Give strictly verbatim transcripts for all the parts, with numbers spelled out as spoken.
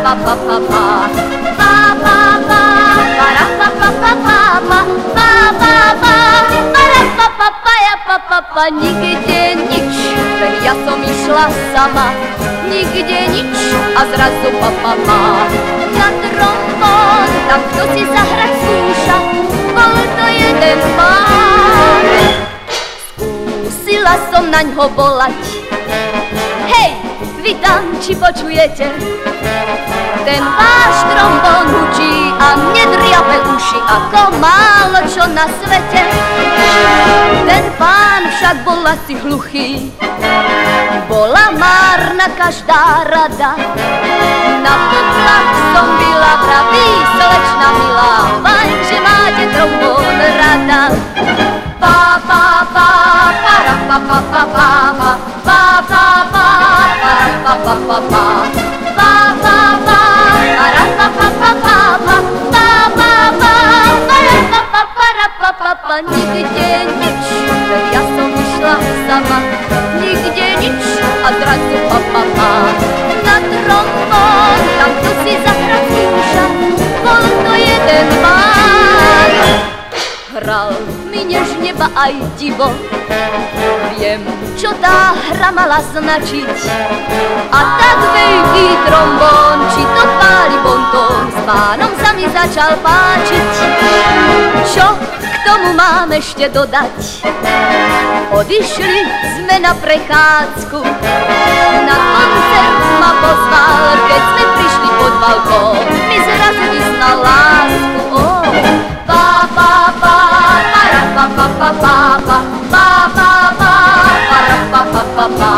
Nikde nič, len ja som išla sama. Nikde nič a zrazu pa, pa, pa. Na trombón, tam kto si zahrať skúša, bol to jeden pán. Skúsila som naňho volať. Hej, vy tam, či počujete? Ten váš trombón hučí a mne driabe uši ako málo čo na svete. Ten pán však bol asi hluchý, bola márna každá rada. Na potlach som byla pravý, slečna milá, fajn, že máte trombón rada. Pa, pa, pa, para, pa, pa, pa, pa, pa, pa, pa, pa, para, pa, pa, pa, pa. Nikde nič, ja som išla sama. Nikde nič a zrazu pa, pa, pa. Na trombón, tam kto si zahrať skúša, bol to jeden pán. Hral mi nežne ba aj divo, viem, čo tá hra mala značiť. A tak veľký trombón, či to páli bontón, s pánom sa mi začal páčiť. Čo k tomu mám ešte dodať? Odišli sme na prechádzku, na koncert ma pozval, keď sme prišli pod balkón, mi zrazu vyznal lásku. Oh, pa, pa, pa, para, pa, pa, pa, pa, pa, pa, pa, pa, para, pa, pa, pa, pa.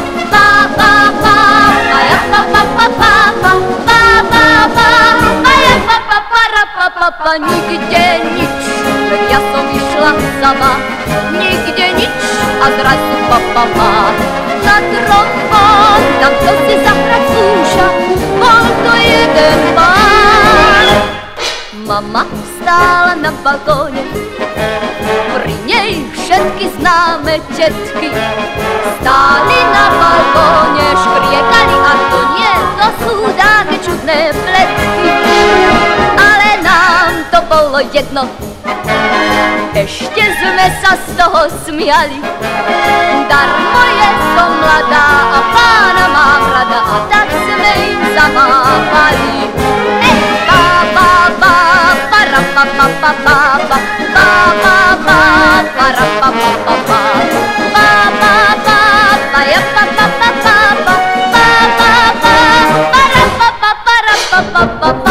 Nikde nič, ja som išla sama. Nikde nič a zrazu pa, pa, pa. Na trombón, tam kto si zahrať skúša, bol to jeden pán. Mama stála na balkóne, pri nej všetky známe tetky. Stáli na balkóne, škriekali a to nie, to sú dáke čudné pletky. Ale nám to bolo jedno, ešte sme sa z toho smiali. Darmo je som mladá a pána mám rada, a tak sme im zamáhali. Eh, ba, ba, ba, para, pa, pa, pa, pa, pa, ba, ba, ba, para, pa, pa, pa, pa, ba, ba, ba, pa, ja, pa, pa, pa, pa, pa, ba, ba, ba, para, pa, pa, para, pa, pa, pa.